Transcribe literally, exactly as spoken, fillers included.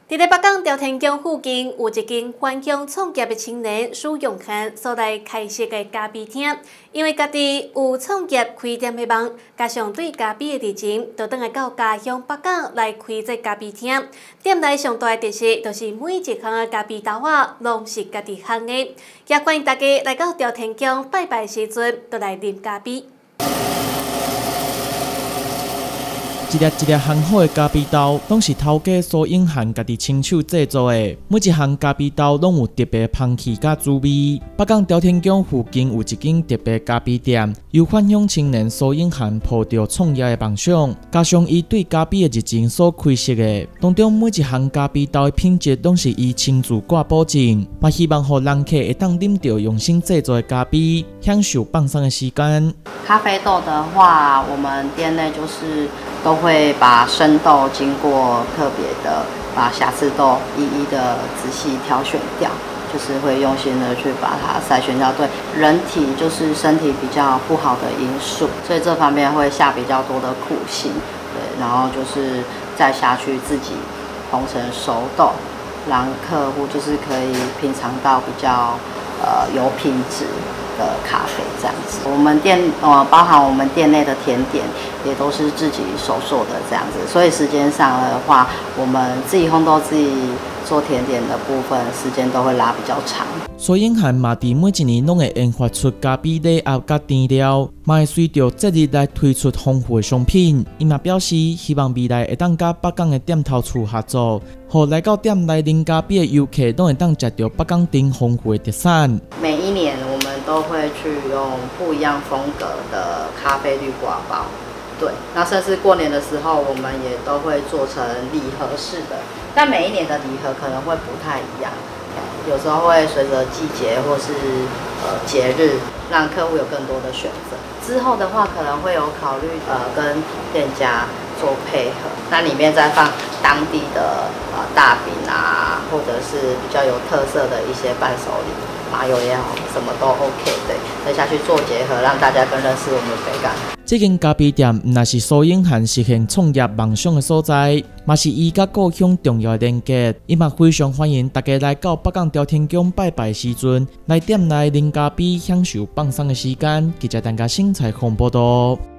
伫咧北港朝天宫附近有一间返乡创业的青年许永汉所来开设的咖啡厅，因为家己有创业开店的梦，加上对咖啡的热情，就转来到家乡北港来开这咖啡厅。店内上大的特色就是每一项的咖啡豆啊，拢是家己烘的，也欢迎大家来到朝天宫拜拜时阵，就来啉咖啡。 一粒一粒烘好的咖啡豆，拢是头家苏永汉家己亲手制作的。每一项咖啡豆拢有特别的香气甲滋味。北港朝天宫附近有一间特别咖啡店，由返乡青年苏永汉抱着创业的梦想，加上伊对咖啡的热情所开设的。当中每一项咖啡豆的品质拢是以亲自挂保证，嘛希望互人客会当啉到用心制作的咖啡，享受放松的时间。 咖啡豆的话，我们店内就是 都会把生豆经过特别的把瑕疵豆一一的仔细挑选掉，就是会用心的去把它筛选掉对人体就是身体比较不好的因素，所以这方面会下比较多的苦心，对，然后就是再下去自己烘成熟豆，让客户就是可以品尝到比较呃有品质 的咖啡这样子，我们店呃包含我们店内的甜点也都是自己手做的这样子，所以时间上的话，我们自己烘豆自己做甜点的部分时间都会拉比较长。 苏永汉嘛，伫每一年拢会研发出咖啡礼盒甲甜料，嘛会随着节日来推出丰富的商品。伊嘛表示，希望未来会当甲北港的店头处合作，互来到店内啉咖啡的游客都会当食到北港町丰富的特产。每一年我们 都会去用不一样风格的咖啡滤挂包，对，那甚至过年的时候，我们也都会做成礼盒式的，但每一年的礼盒可能会不太一样，有时候会随着季节或是呃节日，让客户有更多的选择。之后的话，可能会有考虑呃跟店家做配合，那里面再放当地的呃大饼啊，或者是比较有特色的一些伴手礼。 麻油也好，什么都 OK， 对，再下去做结合，让大家更认识我们北港。这间咖啡店唔那是苏永汉实现创业梦想的所在，嘛是伊甲故乡重要的连接。伊嘛非常欢迎大家来到北港朝天宫拜拜时阵，来店内啉咖啡，享受放松的时间。记者陈家新采访报道。